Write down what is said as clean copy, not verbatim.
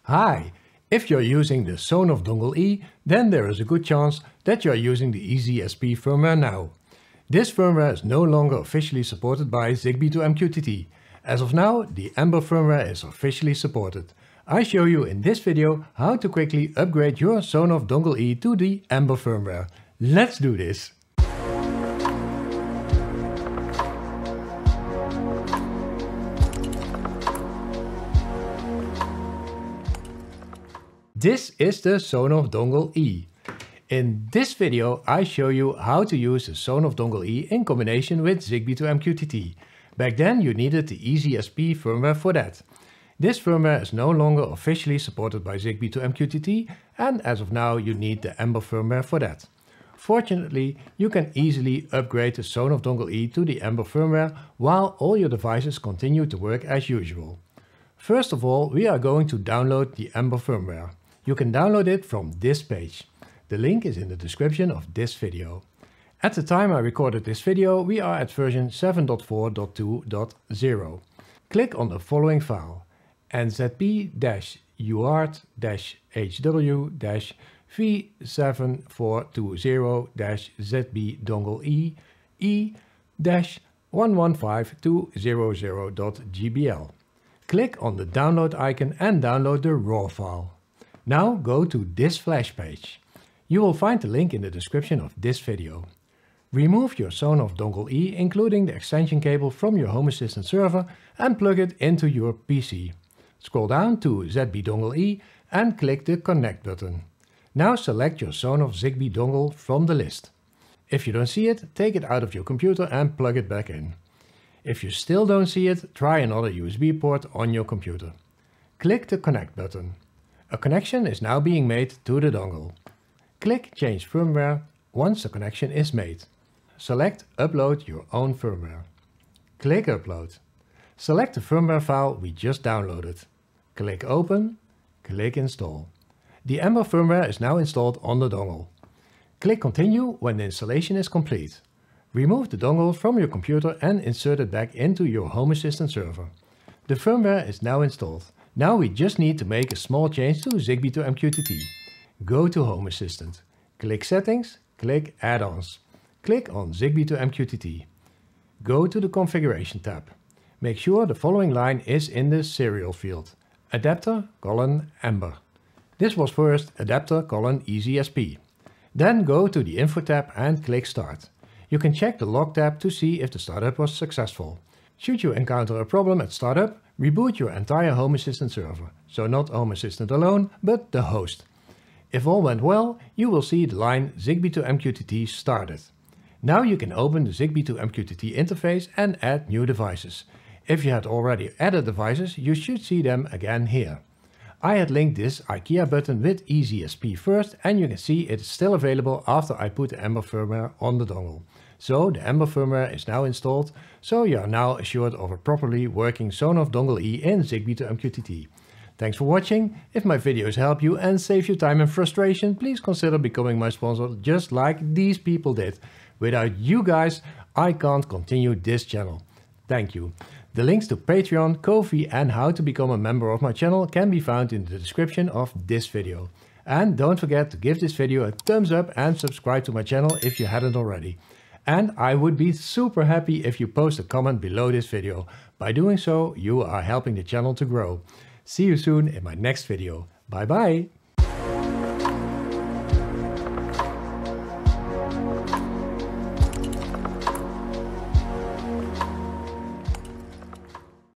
Hi! If you're using the Sonoff Dongle E, then there is a good chance that you're using the EZSP firmware now. This firmware is no longer officially supported by Zigbee2MQTT. As of now, the Ember firmware is officially supported. I show you in this video how to quickly upgrade your Sonoff Dongle E to the Ember firmware. Let's do this! This is the Sonoff Dongle E. In this video I show you how to use the Sonoff Dongle E in combination with Zigbee2MQTT. Back then you needed the EZSP firmware for that. This firmware is no longer officially supported by Zigbee2MQTT, and as of now you need the Ember firmware for that. Fortunately, you can easily upgrade the Sonoff Dongle E to the Ember firmware while all your devices continue to work as usual. First of all, we are going to download the Ember firmware. You can download it from this page. The link is in the description of this video. At the time I recorded this video, we are at version 7.4.2.0. Click on the following file: nzb-ur-hw-v7420-zbdongle-e e-115200.gbl. Click on the download icon and download the raw file. Now go to this flash page. You will find the link in the description of this video. Remove your Sonoff Dongle E, including the extension cable, from your Home Assistant server and plug it into your PC. Scroll down to zbdongle-e and click the Connect button. Now select your Sonoff Zigbee dongle from the list. If you don't see it, take it out of your computer and plug it back in. If you still don't see it, try another USB port on your computer. Click the Connect button. A connection is now being made to the dongle. Click Change firmware once the connection is made. Select Upload your own firmware. Click Upload. Select the firmware file we just downloaded. Click Open. Click Install. The Ember firmware is now installed on the dongle. Click Continue when the installation is complete. Remove the dongle from your computer and insert it back into your Home Assistant server. The firmware is now installed. Now we just need to make a small change to Zigbee2MQTT. Go to Home Assistant. Click Settings, click Add-ons. Click on Zigbee2MQTT. Go to the Configuration tab. Make sure the following line is in the serial field: Adapter::Ember. This was first Adapter::EZSP. Then go to the Info tab and click Start. You can check the Log tab to see if the startup was successful. Should you encounter a problem at startup, reboot your entire Home Assistant server. So not Home Assistant alone, but the host. If all went well, you will see the line Zigbee2MQTT started. Now you can open the Zigbee2MQTT interface and add new devices. If you had already added devices, you should see them again here. I had linked this IKEA button with EZSP first, and you can see it is still available after I put the Ember firmware on the dongle. So the Ember firmware is now installed, so you are now assured of a properly working Sonoff Dongle E in Zigbee2MQTT. Thanks for watching. If my videos help you and save you time and frustration, please consider becoming my sponsor just like these people did. Without you guys, I can't continue this channel. Thank you. The links to Patreon, Ko-fi and how to become a member of my channel can be found in the description of this video. And don't forget to give this video a thumbs up and subscribe to my channel if you hadn't already. And I would be super happy if you post a comment below this video. By doing so, you are helping the channel to grow. See you soon in my next video. Bye bye!